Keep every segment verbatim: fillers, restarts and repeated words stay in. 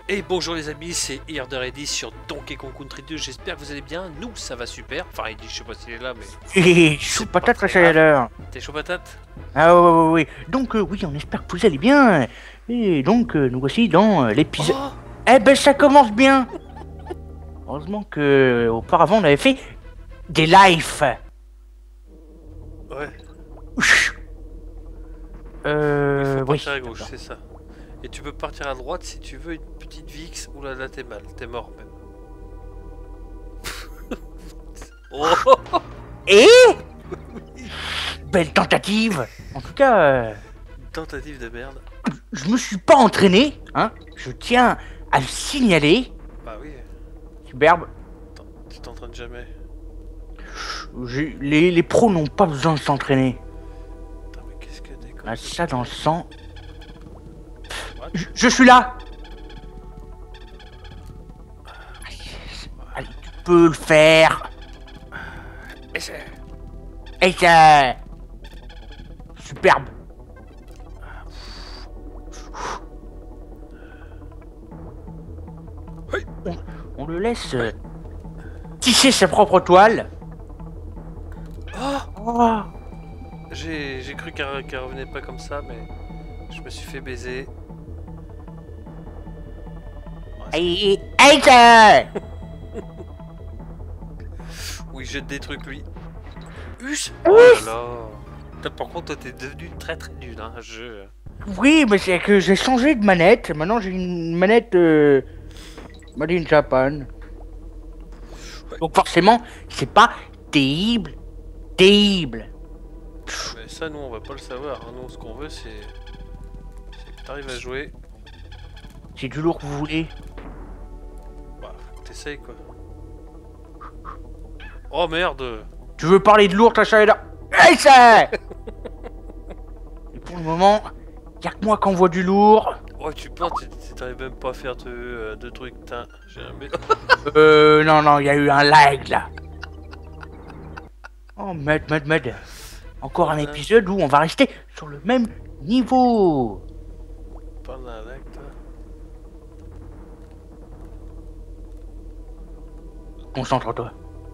Et bonjour les amis, c'est Herder Eddy sur Donkey Kong Country deux, j'espère que vous allez bien, nous ça va super, enfin Eddy je sais pas s'il est là mais... Hé, chaud patate la chaleur. T'es chaud patate? Ah ouais, ouais, ouais. Donc euh, oui, on espère que vous allez bien. Et donc euh, nous voici dans euh, l'épisode... Oh Eh ben ça commence bien. Heureusement que euh, auparavant on avait fait des lives. Ouais, Ouch. il Euh... faut Oui. partir à gauche, c'est ça. Et tu peux partir à droite si tu veux une petite V X, oula là t'es mal, t'es mort même. Oh Et belle tentative. En tout cas, euh, tentative de merde. je me suis pas entraîné, hein. Je tiens à le signaler. Bah oui, Superbe. attends, tu t'entraînes jamais. J'ai- Les, les pros n'ont pas besoin de s'entraîner. Attends mais qu'est-ce que des On a ça dans le sang. What? Je, je suis là. Allez, tu peux le faire. Essaie. Et ça... Superbe. On, on le laisse euh, tisser sa propre toile. Oh Oh. J'ai j'ai cru qu'elle qu'elle revenait pas comme ça mais... Je me suis fait baiser. Ouais, c'est- Et, et ça... Oui, jette des trucs lui. Us Us. Oh là là. Toi, par contre, toi, t'es devenu très très nul, hein, je... Oui, mais c'est que j'ai changé de manette. Maintenant j'ai une manette euh, Made in Japan. Donc forcément, c'est pas terrible. Terrible. Mais ça, nous, on va pas le savoir. Hein. Nous, ce qu'on veut, c'est... c'est que t'arrives à jouer. C'est du lourd que vous voulez. Bah, faut que t'essayes, quoi. Oh, merde. Tu veux parler de lourd, ta chaleur? Et ça. Et pour le moment, y'a que moi qui envoie du lourd. Oh, tu penses, tu- tu t'arrives même pas à faire de, euh, de trucs, putain. J'ai un... mé- Euh, non, non, il y a eu un lag là. Oh, merde, merde, merde. Encore un épisode où on va rester sur le même niveau. Parle d'un lac, toi. Concentre-toi.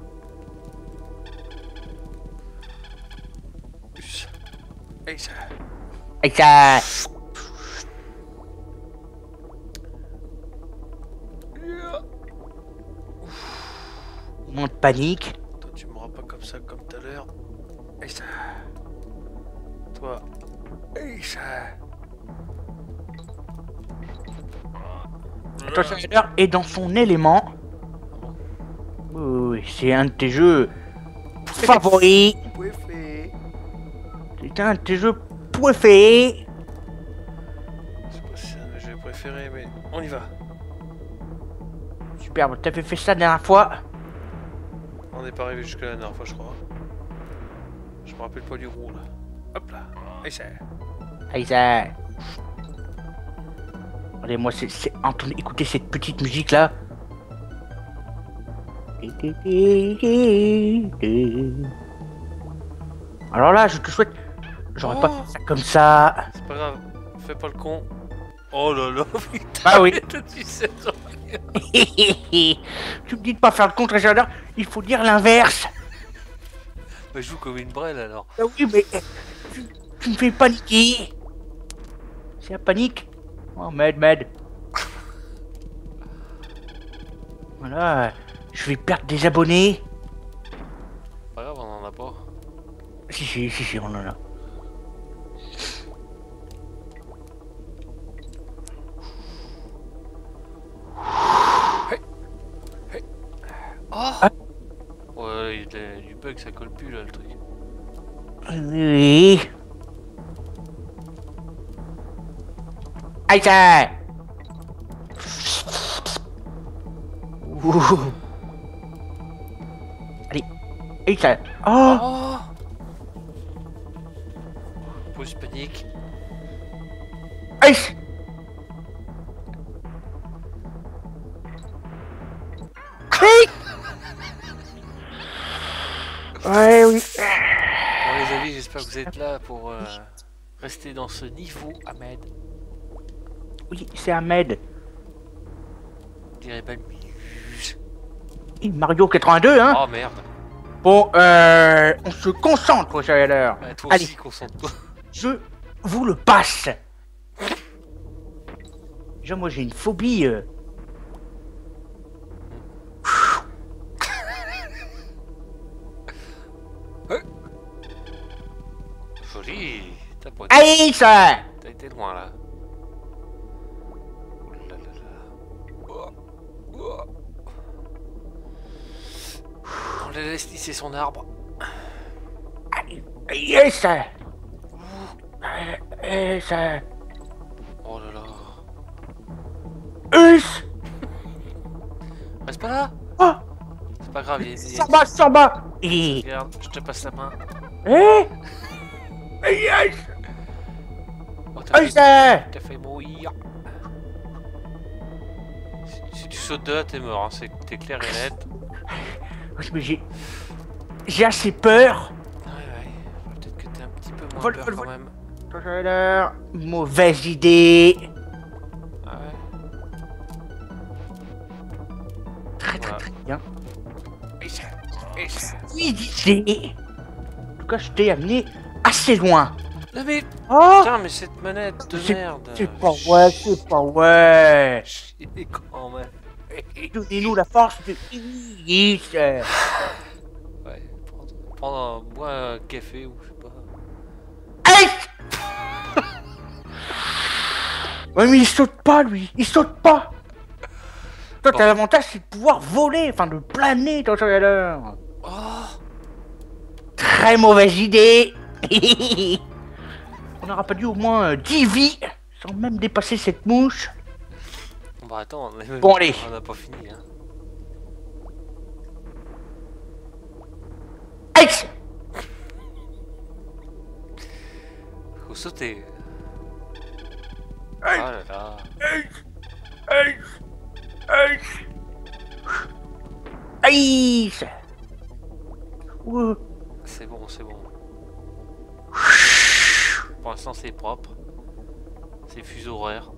Us. Hey, ça... Et ça. Moment de panique. Toi, tu m'auras pas comme ça, comme tout à l'heure. Hey, ça... Toi... Hey, ça... Ta chaleur est dans son élément. Oui, oui, c'est un de tes jeux favoris. Préféré. C'est un de tes jeux préférés. Je sais pas si c'est un de mes jeux préférés, mais on y va. Superbe, t'avais fait ça la dernière fois. On n'est pas arrivé jusque la dernière fois, je crois. Je me rappelle pas du roux là. Hop là. Et c'est. Allez, ça. Allez, moi, c'est, c'est... Entendez, écoutez cette petite musique là. Alors là, je te souhaite. J'aurais Oh. pas fait ça comme ça. C'est pas grave. Fais pas le con. Oh là là, putain. Bah oui. Tu sais, genre, Tu me dis de pas faire le contre-échange, il faut dire l'inverse. bah, joue comme une brêle alors. Ah oui, mais tu, tu me fais paniquer. C'est la panique. Oh, med, med. Voilà, je vais perdre des abonnés. Pas grave, on en a pas. Si, si, si, si, on en a. Oh Ah. Ouais, il y a du bug, ça colle plus là le truc. Oui. Aïe, ça. Ouh. Allez, aïe, ça. Oh. Oh Pause panique. Aïe. Aïe. Ouais, oui. Bon les amis, j'espère que vous êtes là pour euh, rester dans ce niveau, Ahmed. Oui, c'est Ahmed. dirais pas le minus. Mario quatre-vingt-deux, hein. Oh merde. Bon, euh, on se concentre, Shader. Ouais, toi Allez, aussi, concentre-toi. je vous le passe. Déjà, moi, j'ai une phobie. Euh... Joli. T'as pas Allez, ça. T'as été loin là. Oh là là là. Oh. Oh. On la laisse lisser son arbre. Yes. Yes. Oh là là. Yes. Reste pas là. Oh. C'est pas grave, il y a... Ça va, ça va. Et... Regarde, je te passe la main. Eh. Yes. Oh, t'as Yes. fait... T'as fait mourir. Si, si tu sautes de là, t'es mort, hein. T'es clair et net. Mais j'ai... J'ai assez peur. Ouais, ouais. Peut-être que t'es un petit peu moins Vol, peur vol, quand vol. même. Mauvaise idée. Ah ouais. Très très Voilà. très bien. Et ça, et ça. Oui, idée. En tout cas, je t'ai amené assez loin. Non mais... Oh. Putain, mais cette manette de C'est- merde. C'est pas ouais, c'est pas ouais. Chier quand même. Donnez-nous la force de Yes. Ouais, prendre, prendre un, boire un café ou je sais pas. Hey. Ouais, mais il saute pas, lui. Il saute pas. Toi, Bon. t'as l'avantage, c'est de pouvoir voler, enfin de planer dans ce l'heure. Oh. Très mauvaise idée. On n'aura pas dû au moins euh, dix vies sans même dépasser cette mouche. Bah attends, on est- Bon, allez. on n'a pas fini hein. Hey. Faut sauter. Hey. Oh là là. Hey. Hey. Hey. Hey. Ouh. C'est bon, c'est bon. Pour l'instant c'est propre. C'est fuseau horaire.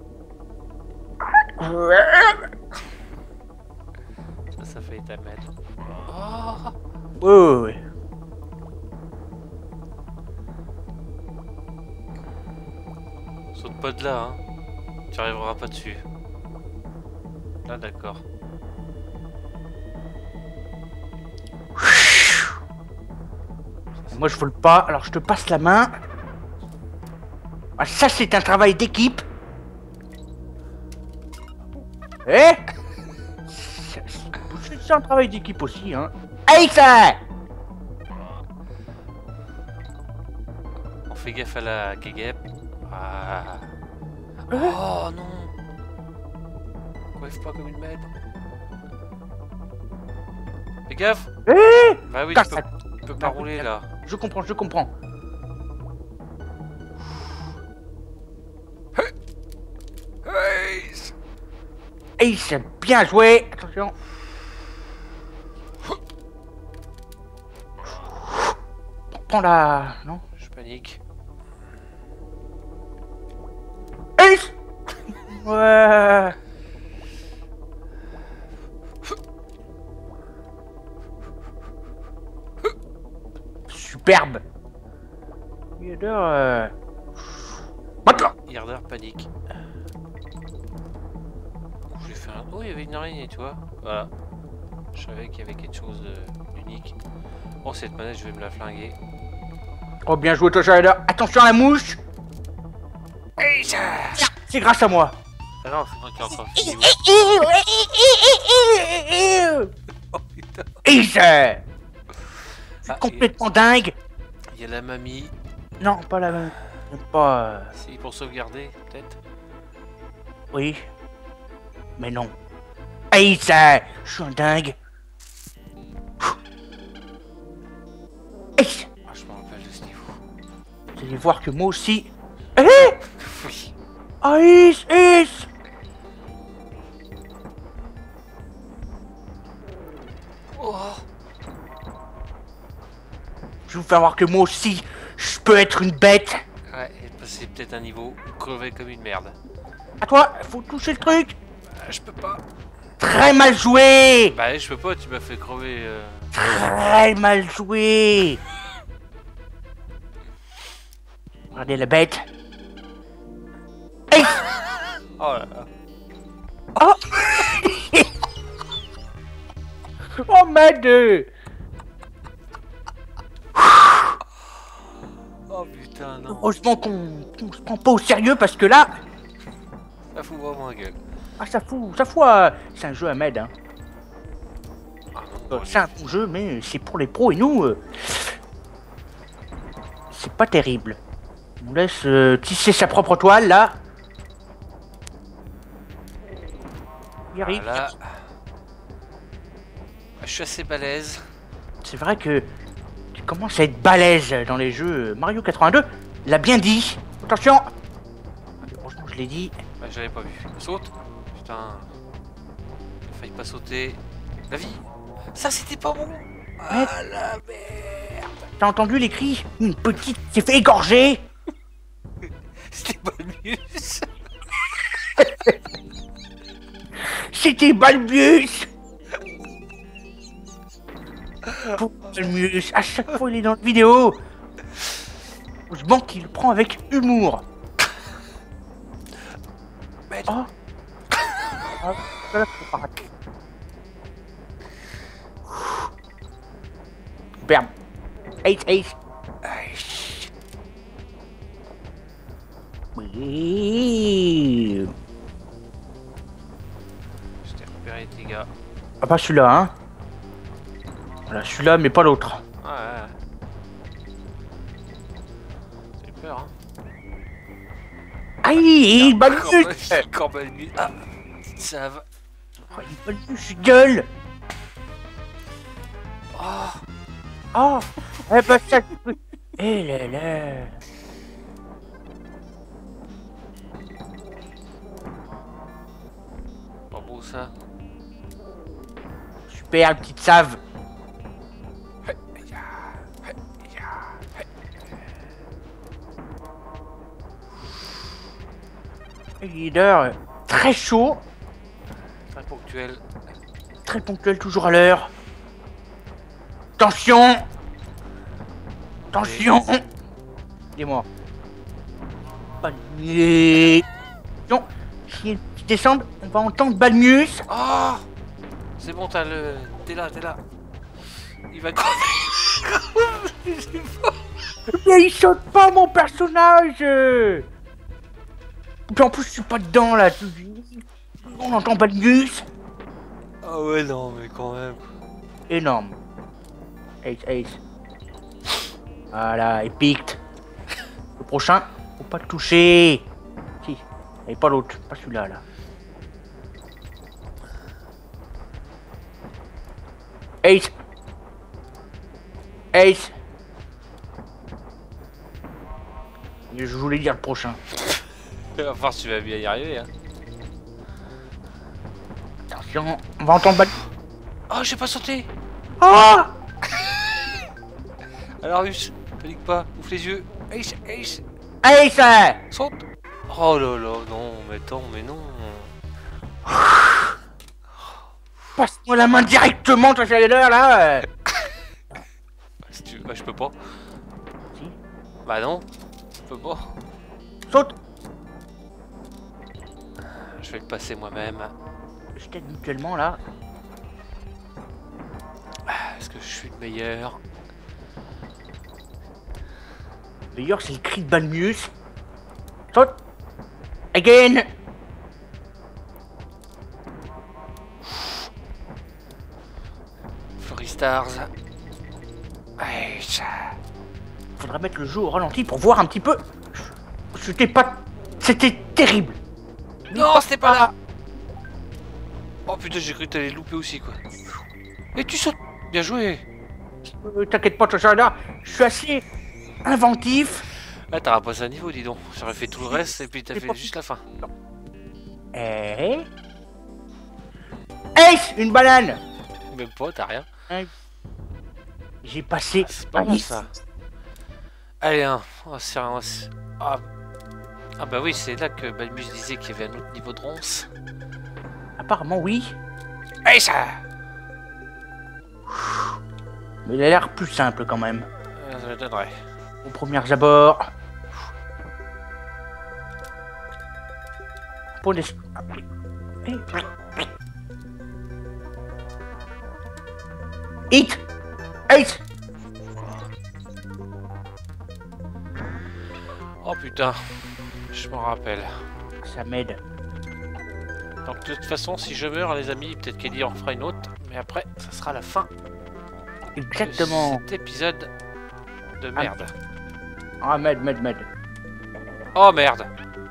Ça, ça fait ta mètre. Oh. Ouais, ouais. Saute pas de là, hein. Tu arriveras pas dessus. Là, d'accord. Moi je vole pas, alors je te passe la main. Ah, ça c'est un travail d'équipe. Eh. C'est un travail d'équipe aussi, hein. Hey, ça. On fait gaffe à la guéguette. Ah. Oh non. Coiffe pas comme une merde. Fais gaffe. Eh. Bah oui, Casse tu peux, la- tu peux pas rouler là. Je comprends, je comprends. Hey, c'est bien joué. Attention. Prends la... Non. Je panique. Hey. Ouais. Superbe. Yader, euh... Maintenant. Yarder panique. Oh, j'ai fait un... Oh, il y avait une araignée, tu vois. Voilà. Je savais qu'il y avait quelque chose de- d'unique. Oh, cette manette, je vais me la flinguer. Oh, bien joué, toi, Shader. Attention à la mouche. Hey, ça. C'est grâce à moi. Ah non, c'est moi qui ai encore fini. Oh putain. Et ça. Ah, Complètement dingue. il y a la mamie. Non, pas la même. Pas... euh, Si, pour sauvegarder, peut-être. Oui. Mais non. Hey, ça. Je suis un dingue. Hey. Ah, je me rappelle de ce niveau. Vous allez voir que moi aussi... Eh. Oui. Ah, is, is. Oh. Je vais vous faire voir que moi aussi, je peux être une bête. Ouais, et passer peut-être un niveau ou crever comme une merde. À toi, faut toucher le truc. Ah, je peux pas. Très mal joué. Bah je peux pas, tu m'as fait crever. Euh... Très mal joué. Regardez la bête. Hey. Oh là là. Oh. Oh merde. Oh putain non. Heureusement qu'on qu se prend pas au sérieux parce que là... Ça fout vraiment la gueule. Ah ça fout, ça fout à... C'est un jeu à med hein. Ah, non, Euh, c'est un bon jeu mais c'est pour les pros et nous... Euh... C'est pas terrible. On laisse euh, tisser sa propre toile là. Il arrive. voilà. Je suis assez balèze. C'est vrai que tu commences à être balèze dans les jeux. Mario quatre-vingt-deux l'a bien dit. Attention. Heureusement je l'ai dit. Bah, je l'avais pas vu. Saute. Putain. Il a failli pas sauter. La vie. Ça c'était pas bon. Ah la merde. T'as entendu les cris? Une petite s'est fait égorger. C'était Balmus. C'était Balbius. Pour Balbius, à chaque fois il est dans la vidéo. Heureusement qu'il le prend avec humour. Mais... Oh. Ah, là, faut pas rater. Bam. Ace, ace. Aïe. Oui. Je t'ai repéré tes gars. Ah pas celui-là, hein. Voilà, celui-là, mais pas l'autre. Ouais, ouais. J'ai peur, hein. Aïe, Balbius. Encore Balmus. Ah, ça va. Oh, Balbius, gueule. Oh, Oh, eh ben ça... Eh là là. pas beau ça. Super, petite save. Leader, très chaud, Très ponctuel. très ponctuel, toujours à l'heure. Attention. Attention. Dis-moi. Balmus. Attention, si tu descends, on va entendre Balmus. Oh, c'est bon, t'as le... T'es là, t'es là. Il va crever. Mais il saute pas mon personnage. Puis en plus je suis pas dedans là. On entend Balmus. Ah ouais, non, mais quand même. Énorme. Ace, ace. Voilà, épique. Le prochain, faut pas le toucher. Si, et pas l'autre, pas celui-là là. Ace. Ace. Je voulais dire le prochain. Il va voir si tu vas bien y arriver, hein. Attention, on va entendre Balmus. Oh, j'ai pas sauté. Oh. Alors, Russe, panique pas, ouvre les yeux. Ace, Ace, Ace. saute. Oh là là, non, mais attends, mais non. Passe-moi la main directement, toi, l'heure là. Si tu... ouais, je peux pas. Si. Bah non, je peux pas. Saute. Je vais le passer moi-même. Je t'aide mutuellement là. Est-ce que je suis le meilleur? D'ailleurs, c'est le cri de Balmus. Saute. Again. Flurry Stars. Ouais, ça... Faudra mettre le jeu au ralenti pour voir un petit peu. C'était pas... C'était terrible. Non, c'était pas là. Oh putain, j'ai cru que t'allais louper aussi, quoi. Et tu sautes. Bien joué. Euh, T'inquiète pas, toi, là. Je suis assez inventif. Ah, t'auras passé un niveau, dis donc. J'aurais fait tout le reste et puis t'as fait juste la fin. Eh. Ace, une banane. Même pas, t'as rien. J'ai passé... Ah, c'est pas bon ça. Allez, hein. On va se faire un... Ah. Ah bah oui, c'est là que Balmus disait qu'il y avait un autre niveau de ronce. Apparemment, oui. Hey, ça. Mais il a l'air plus simple quand même. Euh, Ça me donnerait. Aux premiers abords. Pour des... Hit! Hit! Oh putain, je m'en rappelle. Ça m'aide. Donc de toute façon, si je meurs, les amis, peut-être qu'Eddie en fera une autre. Mais après, ça sera la fin. Exactement. De cet épisode de merde. Ah, m'aide, m'aide, m'aide. Oh merde.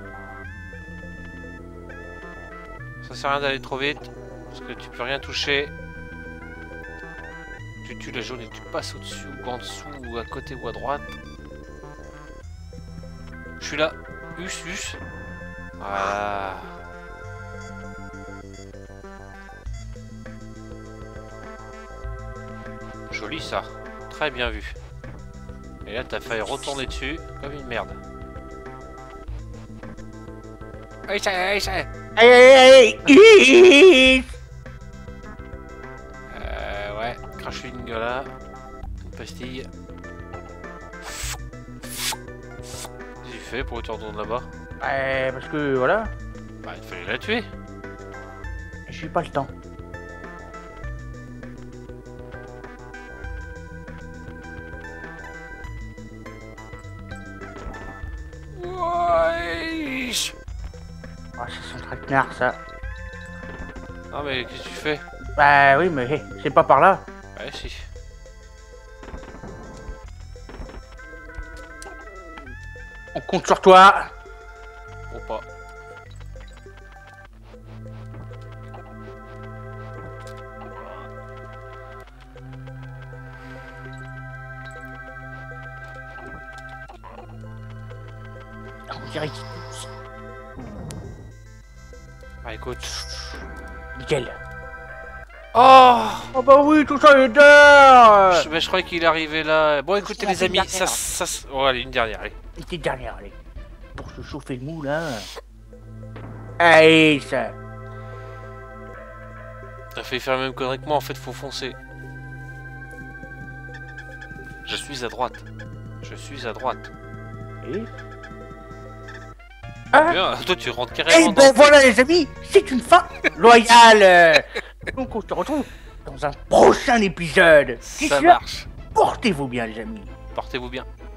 Ça sert à rien d'aller trop vite. Parce que tu peux rien toucher. Tu tues la jaune et tu passes au-dessus ou en dessous ou à côté ou à droite. Je suis là. Us, us. Voilà. Joli ça. Très bien vu. Et là, t'as failli retourner dessus comme une merde. Aïe, ça, aïe, ça. Aïe, aïe, aïe. Euh, ouais. Crashing là. Une pastille. Qu'est-ce que tu fais pour que tu retournes là-bas? Ouais, parce que voilà, Bah, il fallait la tuer. j'ai pas le temps. Ouais. Ah, c'est son traquenard, ça. Ah, mais qu'est-ce que tu fais? Bah oui, mais hey, c'est pas par là. Ouais, si. On compte sur toi. Ou pas. On dirait qu'il... Ah, écoute. Nickel. Oh, Oh bah oui, tout ça est d'heure. je, mais je croyais qu'il arrivait là. Bon, écoutez, la les amis, dernière. ça, ça... Oh, allez, une dernière, allez. Une petite dernière, allez. Pour se chauffer le mou, là. Allez, ça. T'as fait faire la même connerie que moi, en fait, faut foncer. Je suis à droite. Je suis à droite. Et... Ah. Bien, toi, tu rentres carrément Et dans ben le- voilà, les amis, c'est une fin loyale. Donc on se retrouve dans un prochain épisode. D'ici Ça là, marche. portez-vous bien, les amis. Portez-vous bien.